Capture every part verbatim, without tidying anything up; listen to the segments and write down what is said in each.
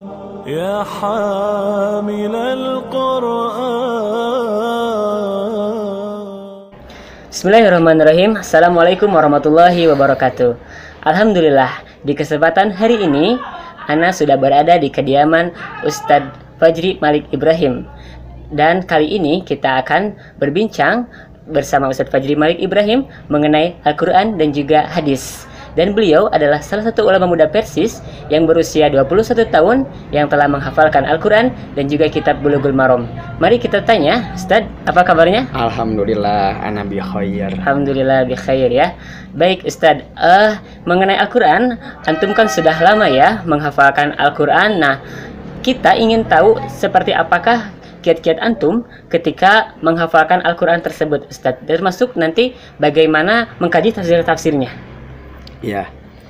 يا حامل القرآن. Bismillahirrahmanirrahim. Assalamualaikum warahmatullahi wabarakatuh. Alhamdulillah, di kesempatan hari ini Ana sudah berada di kediaman Ustadz Fajri Malik Ibrahim. Dan kali ini kita akan berbincang bersama Ustadz Fajri Malik Ibrahim mengenai Al-Quran dan juga hadis. Dan beliau adalah salah satu ulama muda Persis yang berusia dua puluh satu tahun yang telah menghafalkan Al-Quran dan juga kitab Bulughul Maram. Mari kita tanya, Ustadz, apa kabarnya? Alhamdulillah, ana bi khair. Alhamdulillah bi khair ya. Baik Ustadz, uh, mengenai Al-Quran, antum kan sudah lama ya menghafalkan Al-Quran. Nah, kita ingin tahu seperti apakah kiat-kiat antum ketika menghafalkan Al-Quran tersebut, Ustadz. Termasuk nanti bagaimana mengkaji tafsir-tafsirnya. Ya,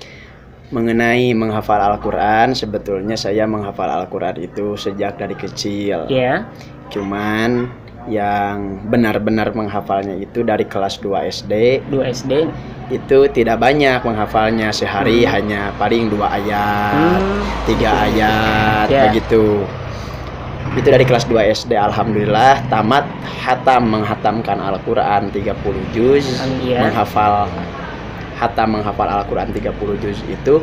mengenai menghafal Al-Quran, sebetulnya saya menghafal Al-Quran itu sejak dari kecil. Ya. Cuman yang benar-benar menghafalnya itu dari kelas dua S D. dua S D. Itu tidak banyak menghafalnya, sehari hmm. hanya paling dua ayat, hmm. tiga ayat, yeah. begitu. Itu dari kelas dua S D. Alhamdulillah tamat hatam menghatamkan Al-Quran tiga puluh juz, yeah. menghafal hatam menghafal Al-Quran tiga puluh juz itu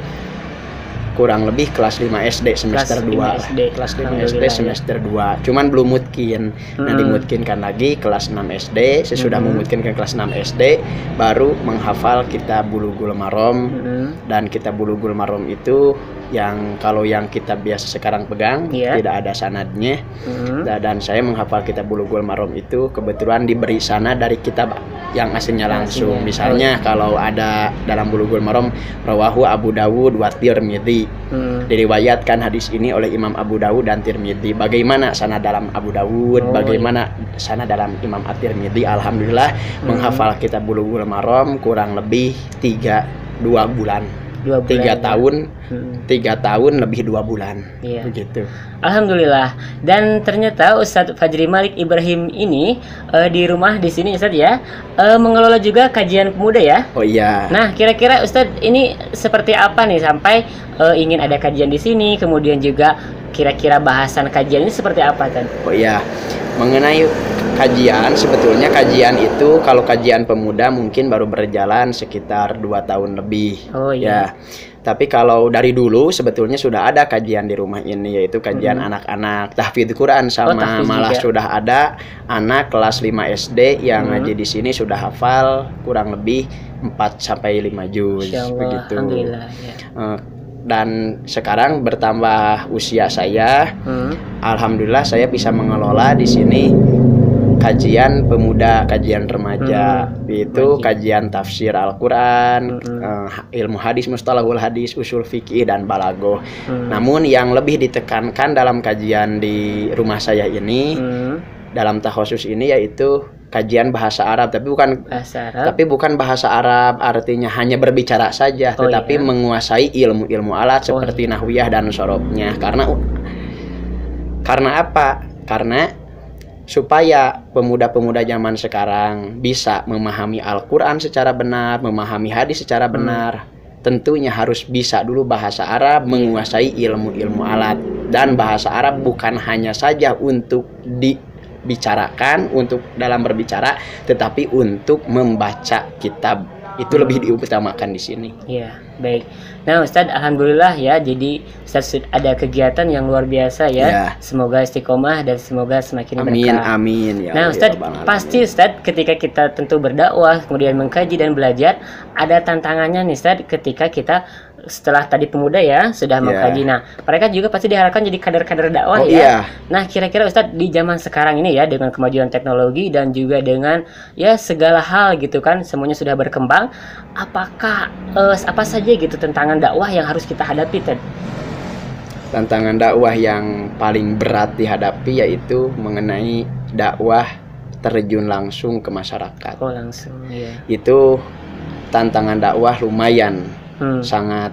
kurang lebih kelas lima S D semester dua. Kelas lima S D semester dua. Cuman belum mungkin. Hmm. Nah, dimungkinkan lagi kelas enam S D. Sesudah hmm. memungkinkan kelas enam S D baru menghafal kitab Bulughul Maram. Hmm. Dan kitab Bulughul Maram itu yang kalau yang kita biasa sekarang pegang, yeah. tidak ada sanadnya. Hmm. Dan saya menghafal kitab Bulughul Maram itu kebetulan diberi sanad dari kitab yang aslinya langsung. Misalnya oh. kalau ada dalam Bulughul Maram rawahu Abu Dawud wa Tirmidzi. Hmm. Diriwayatkan hadis ini oleh Imam Abu Dawud dan Tirmidzi. Bagaimana sanad dalam Abu Dawud, oh, bagaimana iya. sanad dalam Imam At-Tirmidzi. Alhamdulillah hmm. menghafal kitab Bulughul Maram kurang lebih tiga dua bulan. Dua bulan, tiga ya. tahun hmm. tiga tahun lebih dua bulan, yeah. begitu. Alhamdulillah. Dan ternyata Ustadz Fajri Malik Ibrahim ini uh, di rumah di sini Ustadz ya uh, mengelola juga kajian pemuda ya. Oh iya. Nah, kira-kira Ustadz ini seperti apa nih sampai uh, ingin ada kajian di sini, kemudian juga kira-kira bahasan kajian ini seperti apa kan? Oh iya. Mengenai kajian, sebetulnya kajian itu kalau kajian pemuda mungkin baru berjalan sekitar dua tahun lebih. Oh iya. Ya. Tapi kalau dari dulu sebetulnya sudah ada kajian di rumah ini, yaitu kajian hmm. anak-anak tahfidz Quran sama oh, tahfidz malah juga. Sudah ada anak kelas lima S D yang hmm. ngaji di sini sudah hafal kurang lebih empat sampai lima juz begitu. Alhamdulillah ya. Uh, dan sekarang bertambah usia saya, hmm. alhamdulillah saya bisa mengelola di sini kajian pemuda, kajian remaja, hmm. itu Wajib. kajian tafsir Al-Quran, hmm. uh, ilmu hadis, mustalahul hadis, usul fikih dan balaghah. Hmm. Namun yang lebih ditekankan dalam kajian di rumah saya ini, hmm. dalam takhusus ini yaitu kajian bahasa Arab, tapi bukan bahasa Arab. Tapi bukan bahasa Arab artinya hanya berbicara saja, oh, tetapi iya. menguasai ilmu-ilmu alat seperti oh, iya. nahwiyah dan sorobnya. Karena karena apa? Karena supaya pemuda-pemuda zaman sekarang bisa memahami Al-Quran secara benar, memahami hadis secara benar, hmm. tentunya harus bisa dulu bahasa Arab, menguasai ilmu-ilmu alat. Dan bahasa Arab bukan hanya saja untuk dibicarakan, untuk dalam berbicara, tetapi untuk membaca kitab. Itu hmm. lebih diutamakan di sini. Iya, baik. Nah, Ustadz, alhamdulillah ya. Jadi Ustadz ada kegiatan yang luar biasa ya. ya. Semoga istiqomah dan semoga semakin berkah. Amin, amin. Ya nah, Ustadz, ya pasti Ustadz ketika kita tentu berdakwah, kemudian mengkaji dan belajar, ada tantangannya nih Ustadz ketika kita setelah tadi pemuda ya sudah yeah. mengkaji. Nah, mereka juga pasti diharapkan jadi kader-kader dakwah oh, ya. Yeah. Nah, kira-kira Ustadz di zaman sekarang ini ya dengan kemajuan teknologi dan juga dengan ya segala hal gitu kan semuanya sudah berkembang, apakah uh, apa saja gitu tantangan dakwah yang harus kita hadapi, Ted? Tantangan dakwah yang paling berat dihadapi yaitu mengenai dakwah terjun langsung ke masyarakat. Oh, langsung ya. Itu tantangan dakwah lumayan Hmm. sangat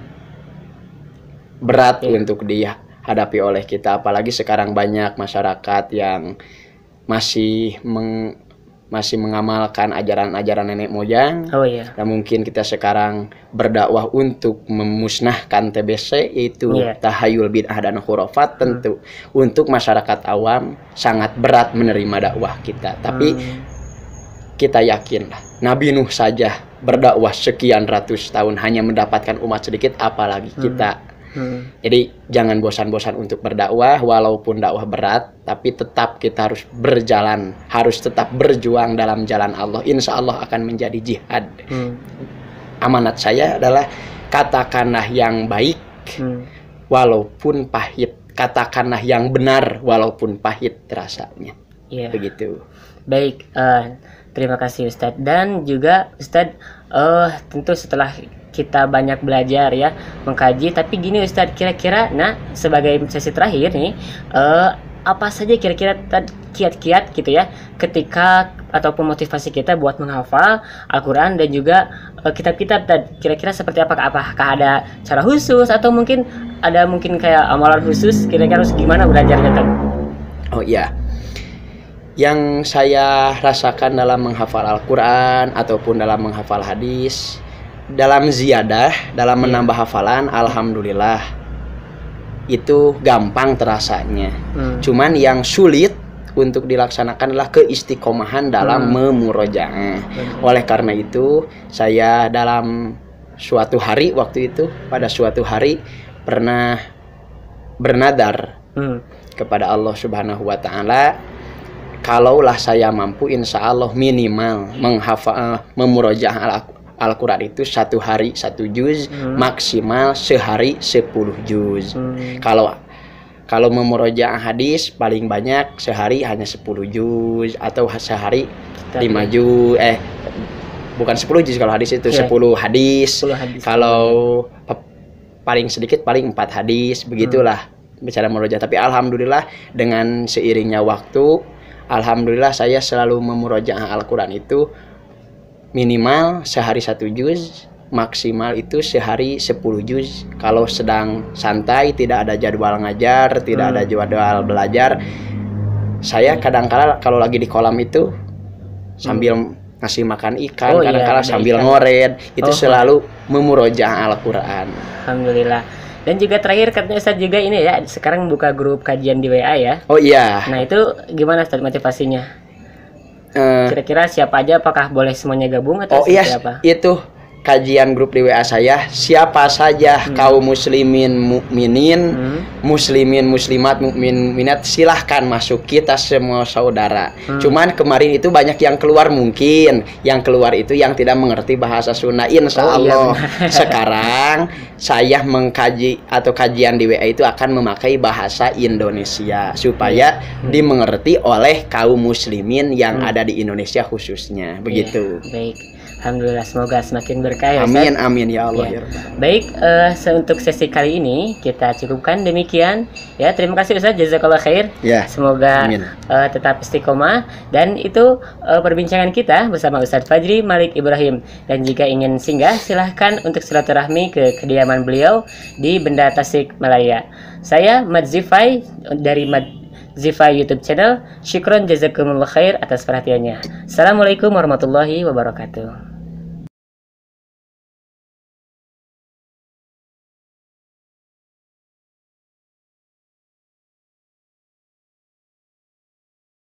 berat yeah. untuk dihadapi oleh kita, apalagi sekarang banyak masyarakat yang masih meng, masih mengamalkan ajaran-ajaran nenek moyang. Oh iya. Dan mungkin kita sekarang berdakwah untuk memusnahkan T B C, yaitu yeah. tahayul bid'ah dan khurafat. Tentu hmm. untuk masyarakat awam sangat berat menerima dakwah kita. Tapi hmm. kita yakin Nabi Nuh saja berdakwah sekian ratus tahun hanya mendapatkan umat sedikit, apalagi hmm. kita. Hmm. Jadi jangan bosan-bosan untuk berdakwah, walaupun dakwah berat, tapi tetap kita harus berjalan, harus tetap berjuang dalam jalan Allah. Insya Allah akan menjadi jihad. Hmm. Amanat saya adalah katakanlah yang baik, hmm. walaupun pahit, katakanlah yang benar, walaupun pahit rasanya. Yeah. Begitu. Baik, uh, terima kasih Ustadz. Dan juga Ustadz, uh, tentu setelah kita banyak belajar ya, mengkaji, tapi gini Ustadz, kira-kira nah sebagai sesi terakhir nih, uh, apa saja kira-kira kiat-kiat gitu ya ketika ataupun motivasi kita buat menghafal Al-Quran dan juga uh, kitab-kitab, kira-kira seperti apakah apakah ada cara khusus atau mungkin ada mungkin kayak amalan khusus, kira-kira harus gimana belajarnya tuh? Oh iya, yang saya rasakan dalam menghafal Al-Quran ataupun dalam menghafal hadis, dalam ziyadah, dalam menambah hafalan, alhamdulillah itu gampang terasanya. Hmm. Cuman yang sulit untuk dilaksanakan adalah keistiqomahan dalam hmm. memurojaah. Hmm. Oleh karena itu, saya dalam suatu hari waktu itu, pada suatu hari pernah bernadar hmm. kepada Allah Subhanahu wa taala, kalaulah saya mampu, insya Allah minimal menghafal memurojaah Al-Quran itu satu hari satu juz, hmm. maksimal sehari sepuluh juz. Hmm. Kalau kalau memurojaah hadis paling banyak sehari hanya sepuluh juz, atau sehari lima juz. Eh bukan sepuluh juz kalau hadis itu, yeah. sepuluh hadis. sepuluh hadis. Kalau paling sedikit paling empat hadis, begitulah hmm. bicara murojaah. Tapi alhamdulillah dengan seiringnya waktu, alhamdulillah saya selalu memurojaah Al-Quran itu minimal sehari satu juz, maksimal itu sehari sepuluh juz. Kalau sedang santai, tidak ada jadwal ngajar, tidak hmm. ada jadwal belajar, saya kadang-kala kalau lagi di kolam itu sambil hmm. ngasih makan ikan, oh, kadang-kala iya, sambil ikan. ngored, itu oh. selalu memurojaah Al-Quran. Alhamdulillah. Dan juga terakhir katanya Ustadz juga ini ya, sekarang buka grup kajian di W A ya. Oh iya. Nah itu gimana Ustadz motivasinya? Kira-kira siapa aja, apakah boleh semuanya gabung atau oh iya, apa? Itu kajian grup di W A saya, siapa saja hmm. kaum muslimin mukminin, hmm. muslimin muslimat mukmin minat, silahkan masuk, kita semua saudara. Hmm. Cuman kemarin itu banyak yang keluar, mungkin yang keluar itu yang tidak mengerti bahasa Sunda. Insya oh, Allah iya. Sekarang saya mengkaji atau kajian di W A itu akan memakai bahasa Indonesia supaya hmm. dimengerti oleh kaum muslimin yang hmm. ada di Indonesia khususnya. Begitu. Iya, baik. Alhamdulillah, semoga semakin berkah ya, amin, amin ya Allah ya. Ya. Baik, uh, untuk sesi kali ini kita cukupkan demikian ya. Terima kasih Ustaz, jazakallah khair ya. Semoga uh, tetap istiqomah. Dan itu uh, perbincangan kita bersama Ustadz Fajri Malik Ibrahim. Dan jika ingin singgah, silahkan untuk silaturahmi ke kediaman beliau di Benda Tasikmalaya. Saya Mad Zifai dari Mad Zifai YouTube channel. Syukron jazakumullah khair atas perhatiannya. Assalamualaikum warahmatullahi wabarakatuh.